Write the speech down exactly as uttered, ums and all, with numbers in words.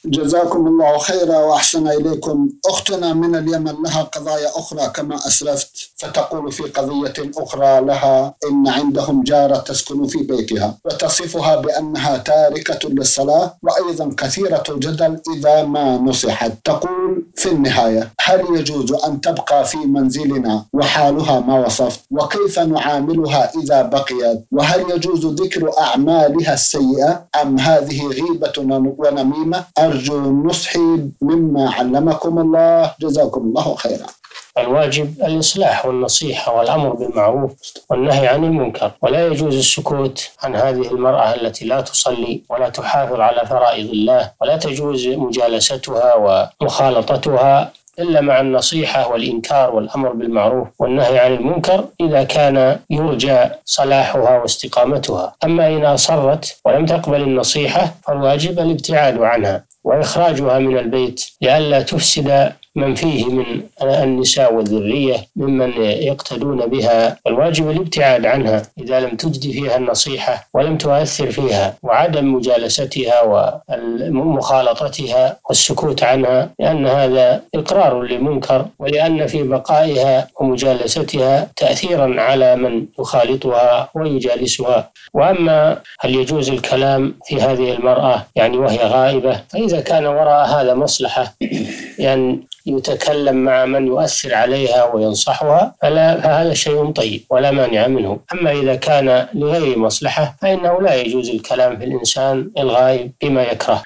جزاكم الله خيرا وأحسن إليكم. أختنا من اليمن لها قضايا أخرى كما أسلفت، فتقول في قضية أخرى لها إن عندهم جارة تسكن في بيتها وتصفها بأنها تاركة للصلاة وأيضا كثيرة الجدل إذا ما نصحت. تقول في النهاية: هل يجوز أن تبقى في منزلنا وحالها ما وصفت؟ وكيف نعاملها إذا بقيت؟ وهل يجوز ذكر أعمالها السيئة أم هذه غيبة ونميمة؟ أرجو النصح مما علمكم الله، جزاكم الله خيرا. الواجب الإصلاح والنصيحة والأمر بالمعروف والنهي عن المنكر، ولا يجوز السكوت عن هذه المرأة التي لا تصلي ولا تحافظ على فرائض الله، ولا تجوز مجالستها ومخالطتها إلا مع النصيحة والإنكار والأمر بالمعروف والنهي عن المنكر إذا كان يرجى صلاحها واستقامتها. أما إن أصرت ولم تقبل النصيحة فالواجب الابتعاد عنها وإخراجها من البيت لئلا تفسد من فيه من النساء والذرية ممن يقتدون بها. الواجب الابتعاد عنها إذا لم تجد فيها النصيحة ولم تؤثر فيها، وعدم مجالستها ومخالطتها والسكوت عنها، لأن هذا إقرار للمنكر، ولأن في بقائها ومجالستها تأثيرا على من يخالطها ويجالسها. وأما هل يجوز الكلام في هذه المرأة يعني وهي غائبة، فإذا كان وراء هذا مصلحة يعني يتكلم مع من يؤثر عليها وينصحها فلا فهذا شيء طيب ولا مانع منه. أما إذا كان لغير مصلحة فإنه لا يجوز الكلام في الإنسان الغائب بما يكره.